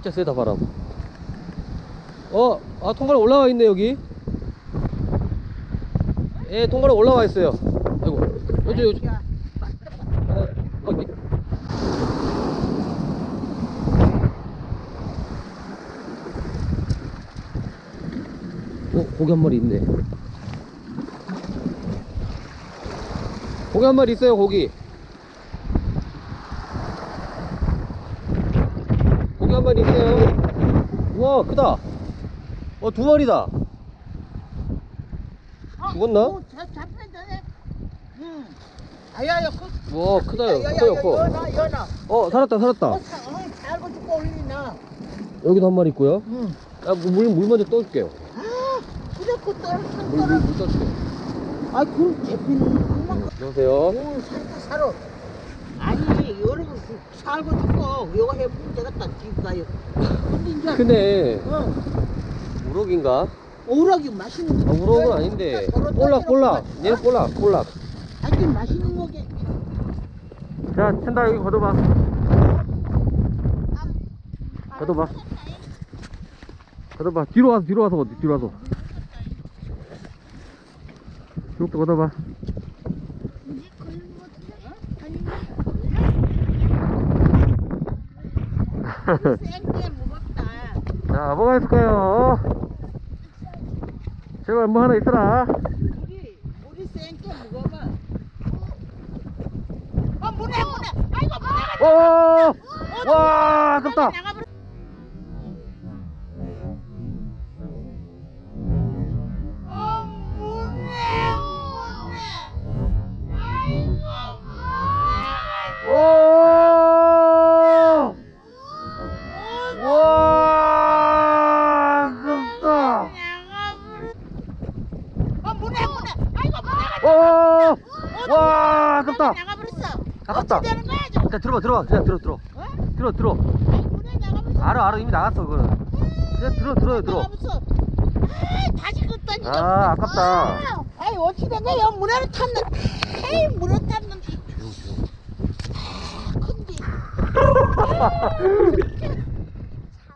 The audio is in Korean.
진짜 세다 바람. 통발 올라와 있네 여기. 예, 통발에 올라와 있어요. 아이고, 요즘. 고기 한 마리 있네. 고기 한 마리 있어요, 고기. 고기 한 마리 있어요. 우와, 크다. 두 마리다. 죽었나? 잡혔네. 응. 아야야, 우와, 크다요. 커요, 커. 연아. 살았다. 살고 죽고 올리나. 여기도 한 마리 있고요. 응. 물 먼저 떠줄게요. 그래, 그 물 떠줄게요. 그 잡히는 것만. 안녕하세요. 오, 살아. 아니, 여러분 살고 죽고 요거 해보면 되겠다. 지금가요. 근데 이제. 크네. 응. 우럭인가? 우럭이 맛있는 거. 우럭은 아닌데. 볼락. 얘는 볼락. 아주 맛있는 거게. 자, 찬다, 여기 걷어봐. 뒤로 와서 걷지, 뒤로 와서. 이것도 걷어봐. 생게 무겁다. 자, 뭐가 있을까요? 제발 뭐 하나 있어라. 우리 생게 무거워. 문에. 아이고, 문에. 와, 아깝다. 와, 아깝다. 아깝다. 되는 거야, 자, 들어봐. 그냥 들어. 들어. 문에 나가면서. 알아. 이미 나갔어, 그거는. 그냥 들어. 다시 긋다니까. 아깝다. 아이, 어찌 된 거야? 문에를 탔는. 에이, 문에 탔는데. 큰데.